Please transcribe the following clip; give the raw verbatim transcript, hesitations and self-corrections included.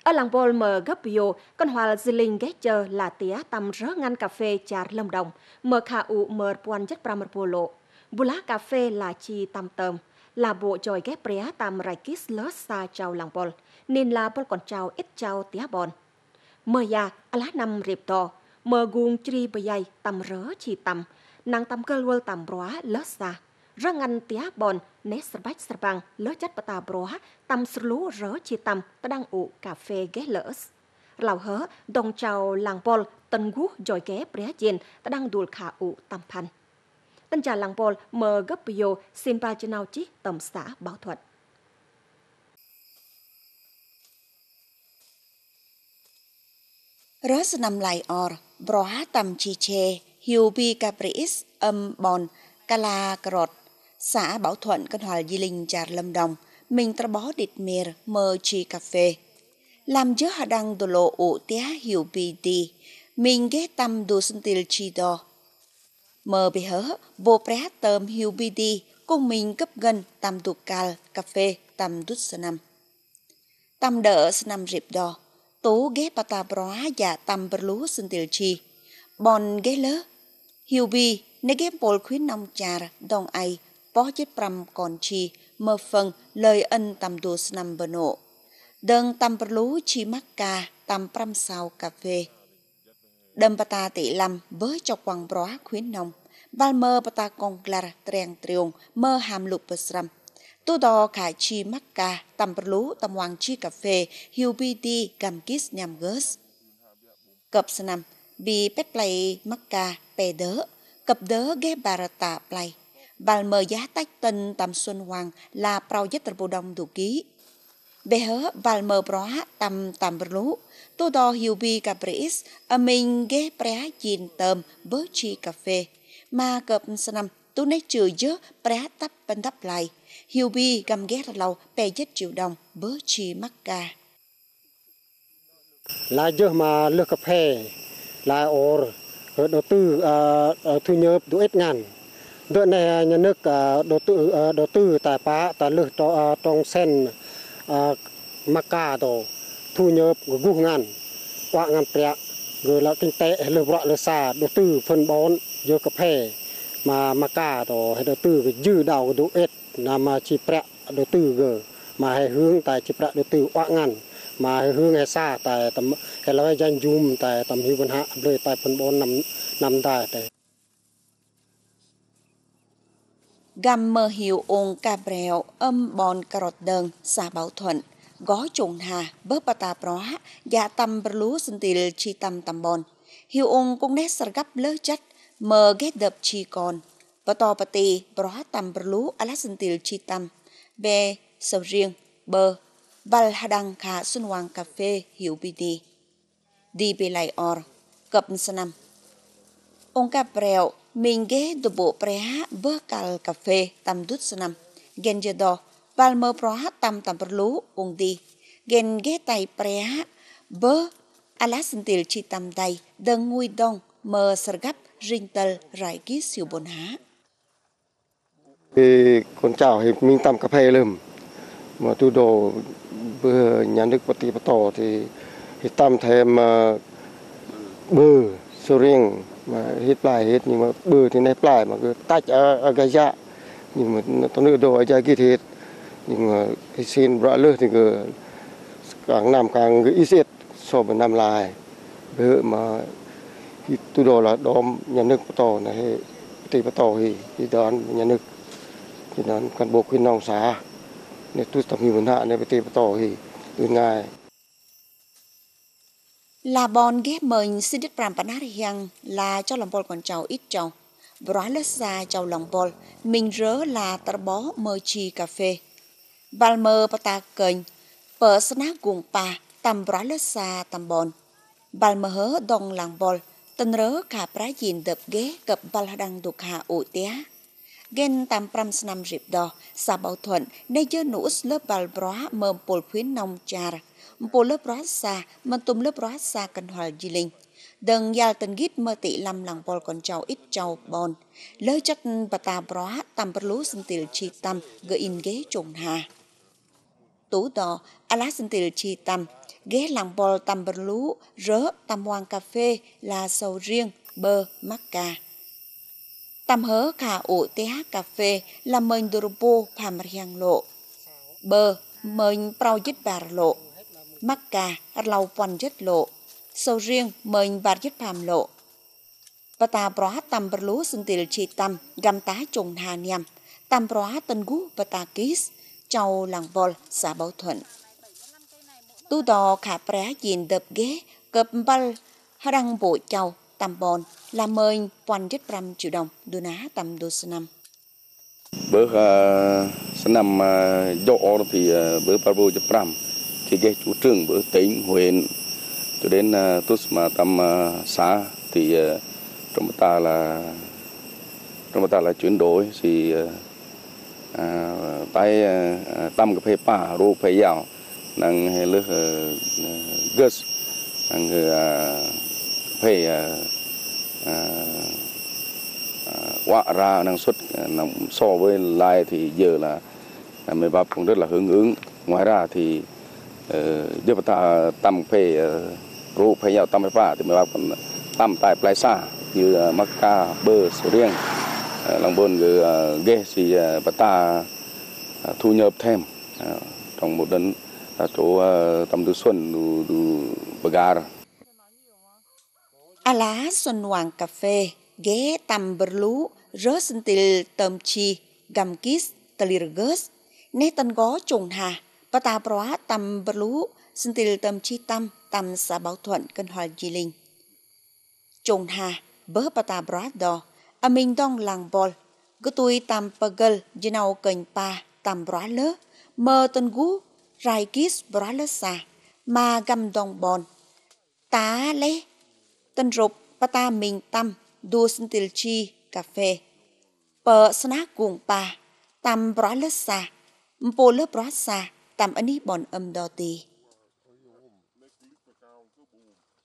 Ở làng Bol mờ gấp bio, con hòa dì linh ghé chờ là tía tầm rớ ngăn cà phê chả lâm đồng, mờ khả ụ mờ buôn chất pramar bolo. Bù lá cà phê là chi tầm tầm, là bộ tròi ghé prea tầm rai kis lớt xa chào làng Bol, nên là Bol còn chào ít chào tía bon. Mờ ya, lá năm rịp to, mờ guông tri bờ dây tầm rớ chi tầm, nàng tầm cơ lơ tầm róa lớt xa. Rớ ngăn tía bon, nét sờ bách sờ băng, lớt chất bà ta broa, tầm sờ lú rớ chi tầm, ta đang ụ cà phê ghé lỡ. Lào hớ, đồng chào làng Bol, tân gút dòi ghé brea dên, ta đang đùl khả ụ tầm pan. Tân trà làng Bol mờ gấp bio, xin ba chân nào chí tầm xã Bảo Thuận. Rớt nằm lại or, broa tầm chi chê, hiu bi capriis, âm bon, cala carot, xã Bảo Thuận, con hòa di linh chả lâm đồng, mình tra bó địt mìr mơ chi cà phê. Làm dớ hà đăng đồ lộ ụ tía hiu bi đi, mình ghé tâm đồ sinh tiêu chi đo. Mơ bì hớ, vô pré tơm hiu bi đi, cùng mình cấp gần tâm đồ cal cà phê tâm đút sơ năm. Tâm đỡ sơ năm rịp đo. Tố ghé bà ta broa dạ tầm bờ lú sinh tiêu chi. Bọn ghé lớ. Hiu bi, nê ghé bồn khuyến nông chà đồng ai, bó chết pram còn chi, mơ phân, lời ân tầm đồ sân năm bờ nộ. Đơn tầm bờ lú chi mắc ca, tầm pram sao cà phê. Đâm bà ta tỷ lâm với cho quăng broa khuyến nông. Val mơ bà ta con glar triang triong, mơ hàm lục bờ sram. Tô đo khả chi mắc ca, tầm bờ lú tầm hoàng chi cà phê, hiu bi đi gam kis nhằm gớs. Cập sân năm, bị bếp play mắc ca, bè đớ, cập đớ ghé bà rà tạ play. Val mơ giá tách tân tầm xuân hoàng là prao nhất tờ bồ đông đủ ký. Bè hớ val mơ broa tầm tầm bờ lú, tô đo hiu bi capriis, ở mình ghé prá dìn tầm bớ chi cà phê. Mà cập sân năm, tú nấy trừ dớ prá tắp bên đắp lại. Hiu bi găm ghé ra lâu, bè nhất triệu đồng, bớ chi mắc ca. Là dớ mà lược cà phê, là ổ, đầu tư thu nhập đủ ít ngàn. Đợt này nhà nước đầu tư đầu tư tại phá tại lược trong sen mắc ca tổ thu nhập gục ngàn, quạ ngàn bẹt, rồi là kinh tế lược bọa lược xa đầu tư phân bón dớ cà phê mà mắc ca tổ hay đầu tư cái dư đầu đủ ít làm chi bẹt đầu tư gờ mà hay hướng tại chi bẹt đầu tư quạ ngàn mà hay hướng hay xa tại tầm hay là danh zoom tại tầm hiu văn hạ rồi tại phân bón nằm nằm tại tại Găm mơ hiệu ôn cà brèo âm bòn cà rọt đơn xã Bảo Thuận, gó trùng hà bớt bà ta broá, dạ tâm bờ lú sinh tìl chi tâm tâm bòn. Hiệu ôn cũng nét sar gấp lỡ chất, mơ ghét đập chi con. Bà to bà tì broá tâm bờ lú á lá sinh tìl chi tâm. Bè, sầu riêng, bơ, val hà đăng khả xuân hoàng cà phê hiệu bì đi. Đi bì lại or, cập sân năm. Ôn cà brèo, mình ghé đồ bộ brea bơ cal cà phê tầm đút sân năm. Gen dơ đo, val mơ broá tầm tầm bờ lú ôn đi. Gen ghé tay brea bơ á lá sinh tìl chi tâm đầy, đơn ngui đông mơ sar gấp rinh tờ rải ký siêu bồn há. Thì con chào thì mình tầm cà phê lầm mà tôi đồ bữa nhà nước bắt bắt tỏ thì thì tầm thêm bơ sầu riêng mà hết lại hết nhưng mà bơ thì nếp lại mà cứ tách ở, ở cái dạ nhưng mà tôi nữa đồ ở trái kia hết nhưng mà cái xin rõ lơ thì cứ càng năm càng ít ít so với năm lại bữa mà tôi đồ là đom nhà nước bắt tỏ này thì bắt tỏ thì thì đón nhà nước thì nó cán bộ khuyến nông xã nên tôi tập nhiều vấn hạ nên phải tỏ thì từ ngày Là bon ghép mình xin đích pram panat hiang là cho lòng bol còn trầu ít trầu. Brói lết xa trầu lòng bol, mình rớ là tar bó mơ chi cà phê. Val mơ bà ta kênh, bờ sná guồng pa, tầm brói lết xa tầm bon. Val mơ hớ đông làng bol, tân rớ khả prá dìn đập ghé cập val đăng đục hạ ụ tía. Gen tam pram snam rịp đo, xã Bảo Thuận, nơi dơ nụ lớp val bróa mơ bồn khuyến nông char. Bộ lớp rót xa, mà tùm lớp rót xa cần hòa dì linh. Đừng dàl tình gít mơ tị lâm làng bol còn trâu ít trâu bon. Lỡ chất bà ta bróa tầm bờ lú sinh tìl chi tâm gỡ in ghế trùng hà. Tú đo, á lá sinh tìl chi tâm, ghé làng bò tầm bờ lú rớ tầm hoàng cà phê là sầu riêng bơ mắc cà. Tầm hớ khả ủ té cà phê là mình đồ bô phàm riêng lộ. Bơ mình prao dứt bà lộ. Mắc cà lau quan dứt lộ. Sầu riêng mình bà dứt phàm lộ. Và ta bó tầm bờ lú xin tìl chi tầm găm tá trùng hà niệm. Tầm bó tân gú và ta kýs châu làng bò xã Bảo Thuận. Tu đò khả prá dìn đập ghé cập bal hà đăng bộ châu tầm bòn là mời quan dứt trăm triệu đồng đô ná tầm đô sơ năm. Bữa sơ năm dỗ thì bữa bà bố chấp trăm thì ghé chủ trương bữa tỉnh huyện cho đến tốt mà tầm xã thì trong ta là trong ta là chuyển đổi thì tại tầm cái phê pa rô phê dạo năng hay lứa gus năng phê quả ra năng suất so với lại thì giờ là mấy bác cũng rất là hưởng ứng. Ngoài ra thì giờ ta tầm phê rô phê dạo tầm phê pa thì mấy bác còn tầm tại plei xa như mắc ca bơ sầu riêng lòng bồn ghê thì bà ta thu nhập thêm trong một đợt là chỗ tầm từ xuân đủ đủ bờ gà. A lá xuân hoàng cà phê ghé tầm bờ lú rớ xin tìl tầm chi gam kis talirgus nê tân gó trùng hà bà ta bó tầm bờ lú xin tìl tầm chi tâm tầm xã Bảo Thuận cân hòa di linh. Trùng hà bớ bà ta bó đò à mình đông làng bol gư tui tầm bà gâl dì nào kênh pa tầm bó lớ mơ tân gú rai kis bó lớ xa mà găm đông bon tá lê tân rụp bà ta mình tâm đua xin tìl chi cà phê bờ sná cuồng pa tầm bó lớ xa mpo lớ bó xa tầm ấn ý bọn âm đo tì.